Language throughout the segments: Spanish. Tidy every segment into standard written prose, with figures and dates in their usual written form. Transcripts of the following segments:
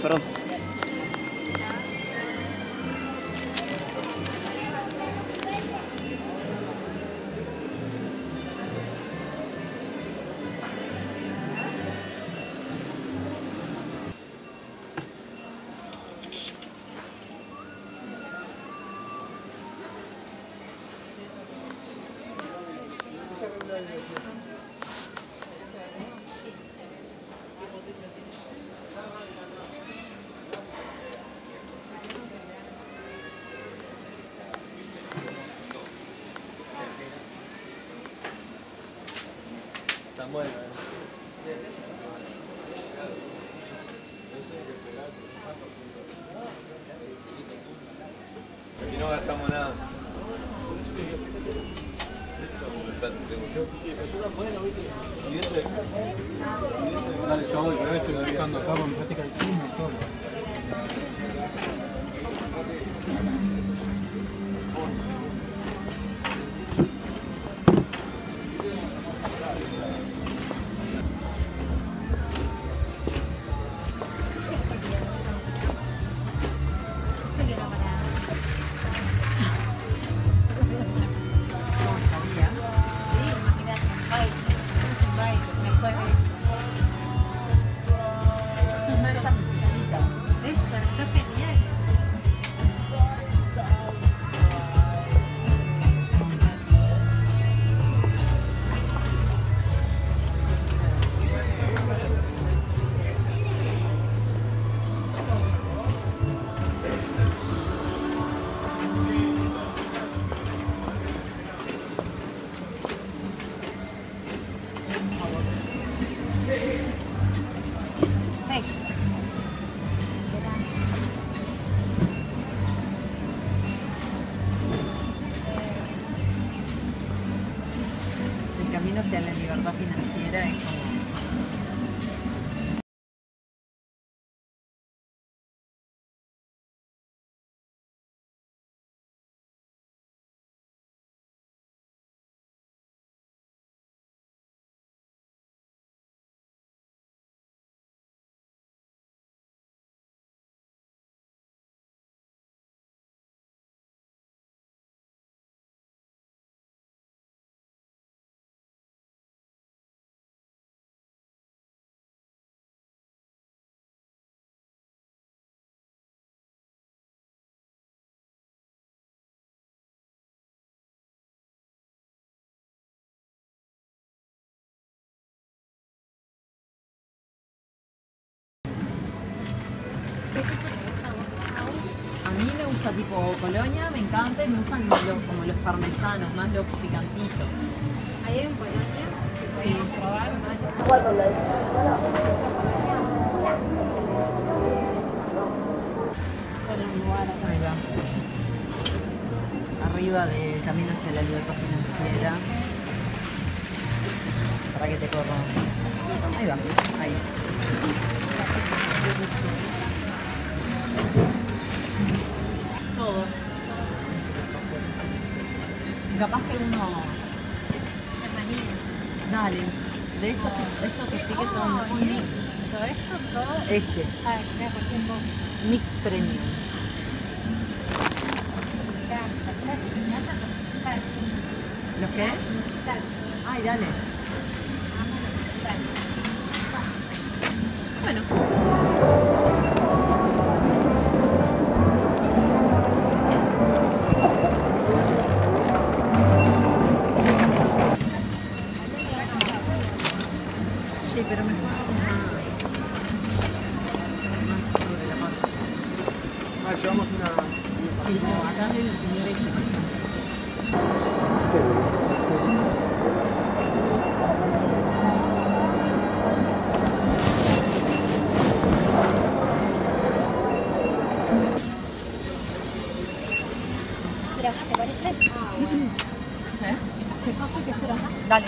perdón. Está bueno, Aquí no gastamos nada. Dale, yo voy, pero estoy buscando acá porque me parece que hay un montón. El camino hacia la libertad financiera es como... A mí me gusta tipo Colonia, me encanta y me gustan como los parmesanos, más los picantitos. Ahí hay un Colonia que podemos probar. Solo un lugar acá. Ahí va. Arriba del camino hacia la libertad financiera. Para que te corra. Ahí va, ahí. Todo. Capaz que uno... Dale. De estos sí que son un mix. ¿Todo esto? ¿Todo? Este. Ah, mira, por ejemplo. Mix premium. ¿Los qué? Ay, dale. Bueno. Sí, pero mejor más sobre la mano. Ah, llevamos una... Sí, no, acá hay el señor este. ¿Pero acá te parece? ¿Eh? Dale.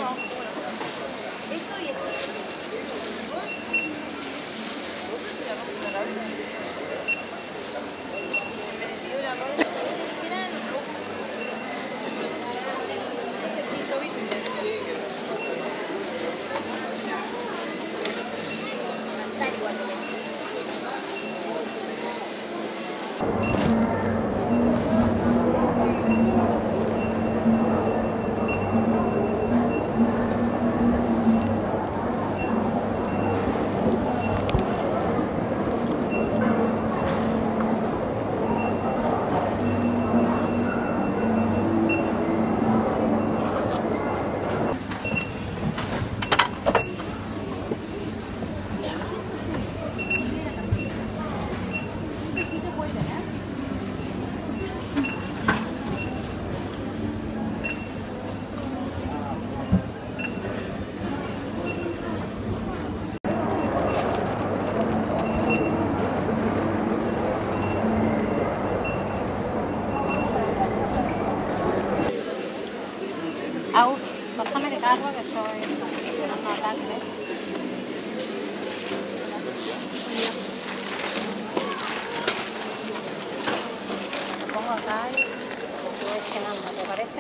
Aus, pásame el carro que yo no ataque. Lo pongo acá y voy llenando, ¿te parece?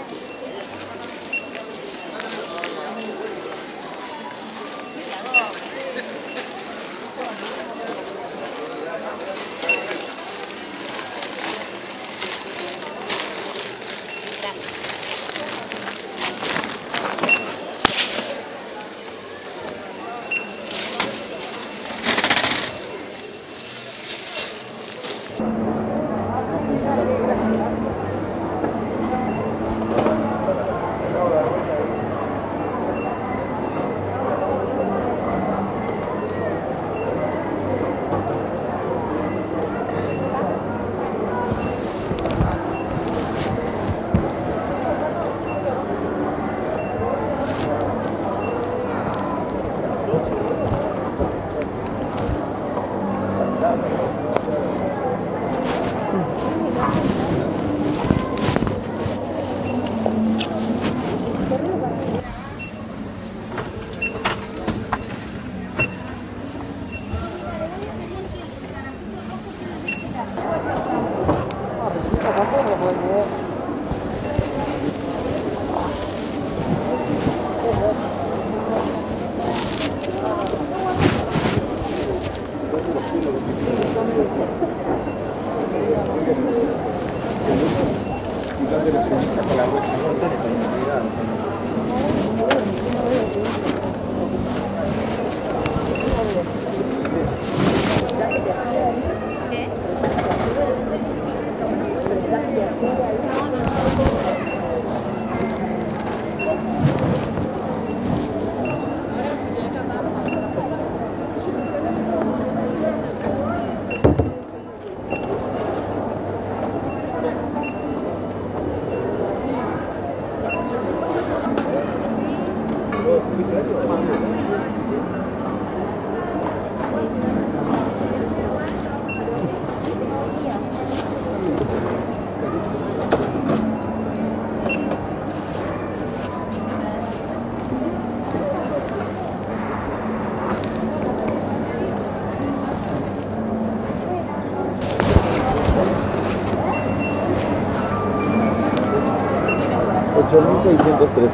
$8.613.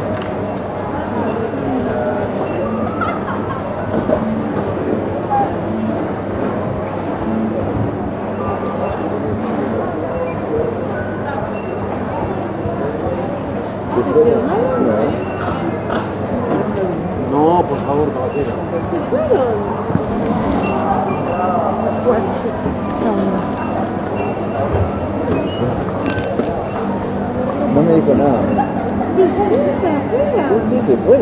No, por favor, caballero. No me dijo nada. Sí, se puede.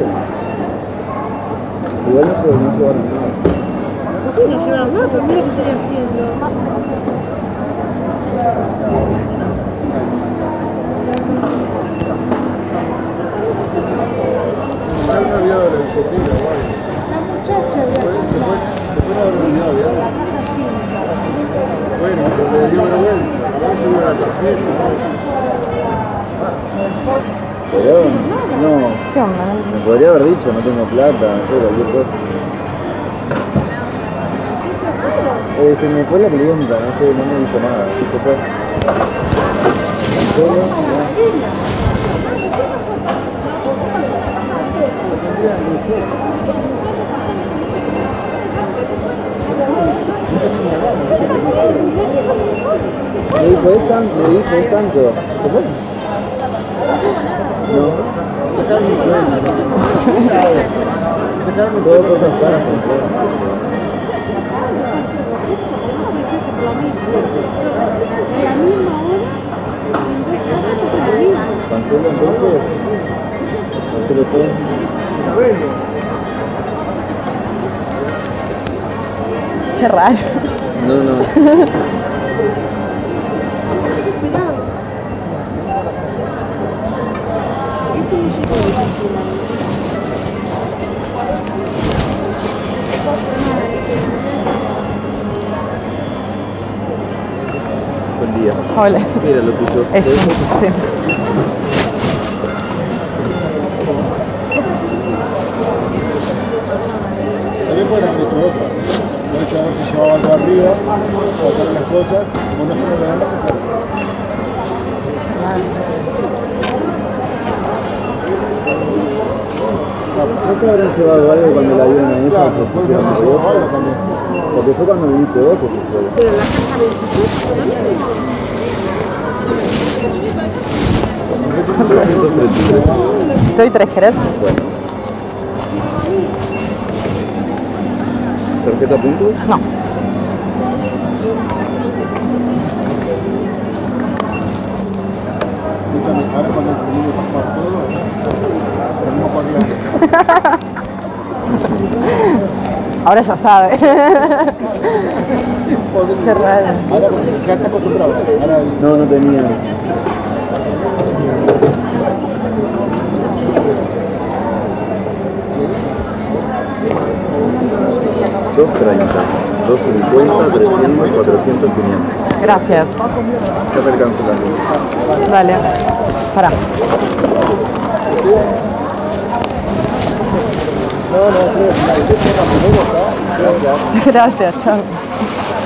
Igual no se llevaron nada. Sí, no llevaron nada, pero mira qué estoy haciendo. Hay un olvidado de la bicicleta, igual. La muchacha de Después no habrá olvidado, ¿ya? Bueno, pero le dio vergüenza. A veces iba a la tarjeta. Pero, no, ¿Qué onda? me podría haber dicho, no tengo plata, no sé, cualquier cosa. Se me fue la clienta, no sé, no me dijo nada, ¿qué se fue? ¿En serio? Le dijo, es tanto. ¿Qué fue? No. Sacarme sueldo. Sacarme todo cosas caras. Cancela entonces. Cancela todo. Qué raro. No. Buen día. Hola. Mira lo tuyo. Eso, sí. También pueden haber hecho otra. Pueden hecho a ver si llevaba algo arriba, sacar las cosas, como no se me regalan, se puede. ¿No te habrán llevado algo cuando la vieron a ella? Claro, puede haber llevado algo también. Porque fue cuando viniste vos que se fue. Pero la casa 27 Doy 3, ¿querés? Bueno. ¿Tarjeta puntos? No. Ahora cuando termine de pasar todo, termino corriendo. Ahora ya sabe. Qué raro. Ahora ya está acostumbrado. Ahora no tenía. $2.30, $2.50, 300, 400, 500. Gracias. Ya te alcanzo la luz. Dale. Pará. No, Gracias, chao.